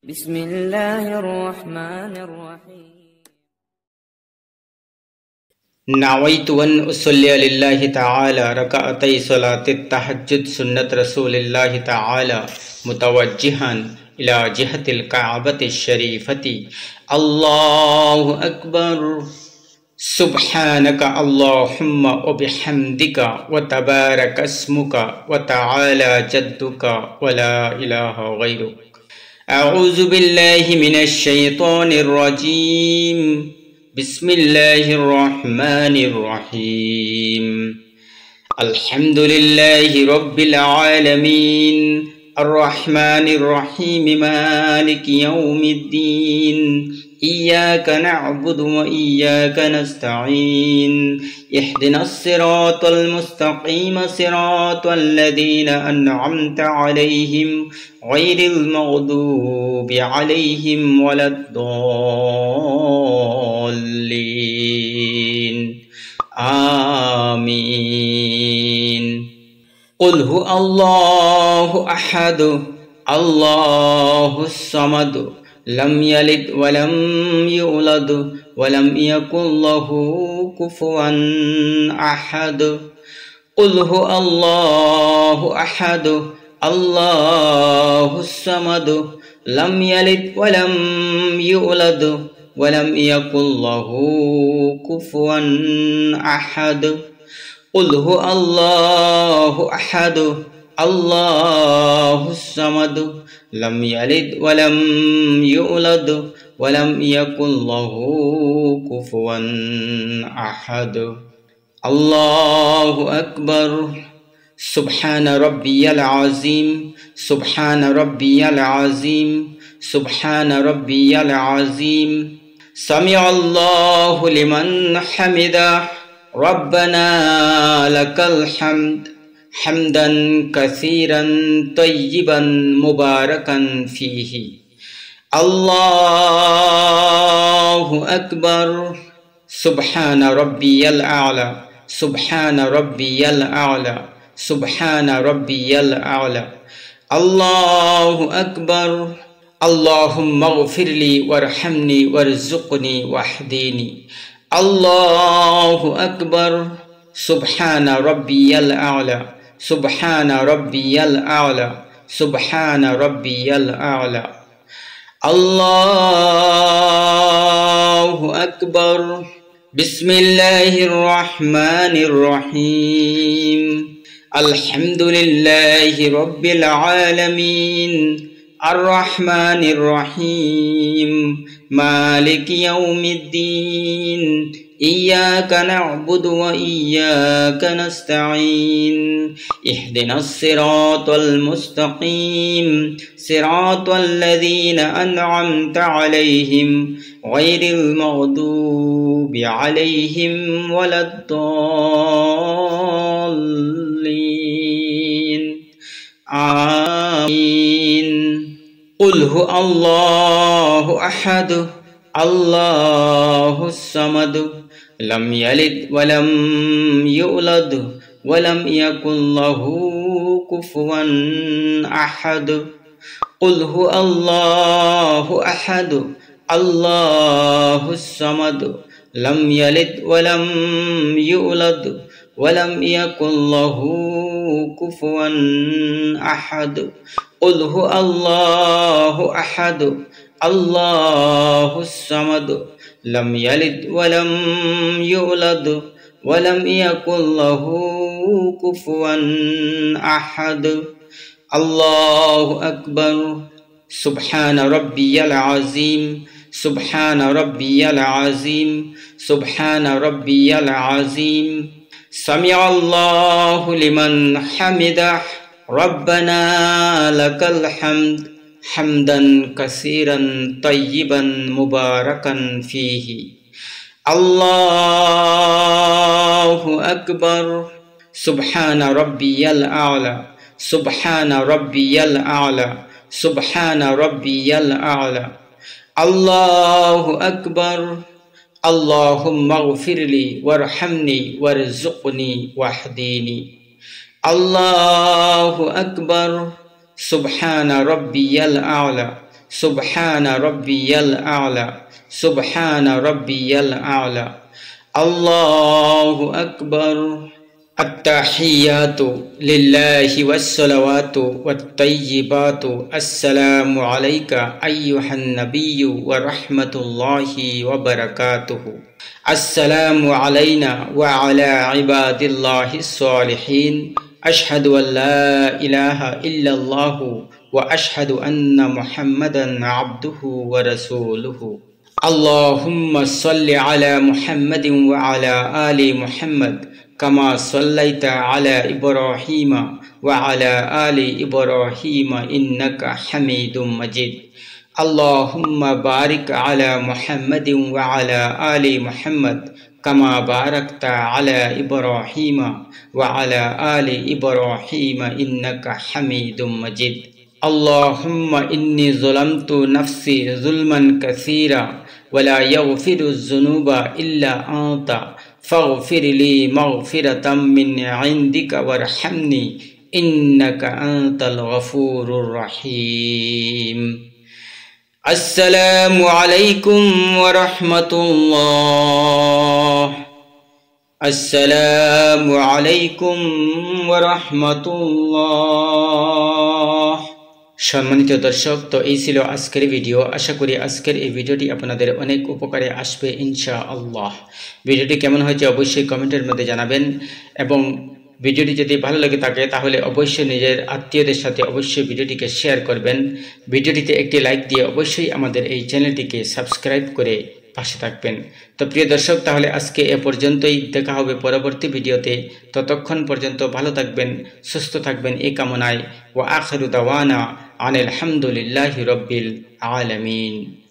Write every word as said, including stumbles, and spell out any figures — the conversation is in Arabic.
بسم الله الرحمن الرحيم. نويت أن أصلي لله تعالى ركعتي صلاة التهجد سنة رسول الله تعالى متوجها إلى جهة الكعبة الشريفة. الله أكبر. سبحانك اللهم وبحمدك وتبارك اسمك وتعالى جدك ولا إله غيرك. أعوذ بالله من الشيطان الرجيم. بسم الله الرحمن الرحيم. الحمد لله رب العالمين الرحمن الرحيم مالك يوم الدين. إياك نعبد وإياك نستعين. اهدنا الصراط المستقيم صراط الذين أنعمت عليهم غير المغضوب عليهم ولا الضالين. آمين. قل هو الله أحد الله الصمد لم يلد ولم يولد ولم يكن له كفوا أحد. قل هو الله أحد الله الصمد لم يلد ولم يولد ولم يكن له كفوا أحد. قل هو الله أحد الله الصمد لم يلد ولم يولد ولم يكن له كفوا أحد. الله أكبر. سبحان ربي العظيم سبحان ربي العظيم سبحان ربي العظيم. سمع الله لمن حمده. ربنا لك الحمد حمدا كثيرا طيبا مباركا فيه. الله أكبر. سبحان ربي الأعلى سبحان ربي الأعلى سبحان ربي الأعلى. الله أكبر. اللهم اغفر لي وارحمني وارزقني واهدني. الله أكبر. سبحان ربي الأعلى سبحان ربي الأعلى سبحان ربي الأعلى. الله أكبر. بسم الله الرحمن الرحيم. الحمد لله رب العالمين الرحمن الرحيم مالك يوم الدين. إياك نعبد وإياك نستعين. اهدنا الصراط المستقيم صراط الذين أنعمت عليهم غير المغضوب عليهم ولا الضالين. آمين. قل هو الله أحد الله الصمد لم يلد ولم يولد ولم يكن له كفوا أحد. قل هو الله أحد الله الصمد لم يلد ولم يولد ولم يكن له كفوا أحد. قل هو الله أحد الله الصمد لم يلد ولم يولد ولم يكن له كفوا أحد. الله أكبر. سبحان ربي العظيم سبحان ربي العظيم سبحان ربي العظيم. سمع الله لمن حمده. ربنا لك الحمد حمدا كثيرا طيبا مباركا فيه. الله أكبر. سبحان ربي الأعلى سبحان ربي الأعلى سبحان ربي الأعلى. الله أكبر. اللهم اغفر لي وارحمني وارزقني واهدني. الله أكبر. سبحان ربي الأعلى সুবহানা রাব্বিয়াল আ'লা সুবহানা রাব্বিয়াল আ'লা আল্লাহু আকবার আত-তাহিয়াতু লিল্লাহি ওয়াস-সালাওয়াতু ওয়াত-তাইয়্যিবাতু আসসালামু আলাইকা আইয়ুহান নাবিয়্যু ওয়া রাহমাতুল্লাহি ওয়া বারাকাতুহু আসসালামু আলাইনা ওয়া আলা ইবাদিল্লাহিস সালিহিন আশহাদু আল্লা ইলাহা ইল্লাল্লাহু ওয়া আশহাদু আন্না মুহাম্মাদান আবদুহু ওয়া রাসূলুহু আল্লাহুম্মা সাল্লি আলা মুহাম্মাদিন ওয়া আলা আলি মুহাম্মাদ কামা সাল্লাইতা আলা ইব্রাহিমা ওয়া আলা আলি ইব্রাহিমা ইন্নাকা হামিদুম মাজিদ আল্লাহুম্মা বারিক আলা মুহাম্মাদিন ওয়া আলা আলি মুহাম্মাদ কামা বারাকতা আলা ইব্রাহিমা ওয়া আলা আলি ইব্রাহিমা ইন্নাকা হামিদুম মাজিদ আল্লাহুম্মা ইন্নী যালামতু নাফসি যুলমান কাসীরা ওয়া লা ইয়াগফিরুয যুনুবা ইল্লা আনতা ফাগফির লি মাগফিরাতাম মিন ইনদিকা ওয়ারহামনি ইন্নাকা আনতাল গফুরুর রহিম আসসালামু আলাইকুম ওয়া রাহমাতুল্লাহ আসসালামু আলাইকুম ওয়া রাহমাতুল্লাহ। সম্মানিত দর্শক, তো এই ছিল আজকের ভিডিও। আশা করি আজকের এই ভিডিওটি আপনাদের অনেক উপকারে আসবে ইনশাআল্লাহ। ভিডিওটি কেমন হয়েছে অবশ্যই কমেন্টের মধ্যে জানাবেন, এবং ভিডিওটি যদি ভালো লাগে থাকে তাহলে অবশ্যই নিজের আত্মীয়দের সাথে অবশ্যই ভিডিওটিকে শেয়ার করবেন। ভিডিওটিতে একটি লাইক দিয়ে অবশ্যই আমাদের এই চ্যানেলটিকে সাবস্ক্রাইব করে পাশে থাকবেন। তো প্রিয় দর্শক, তাহলে আজকে এ পর্যন্তই। দেখা হবে পরবর্তী ভিডিওতে। ততক্ষণ পর্যন্ত ভালো থাকবেন, সুস্থ থাকবেন এই কামনায়। ওয়া আখিরু দাওয়ানা আনিল হামদুলিল্লাহি রাব্বিল আলামিন।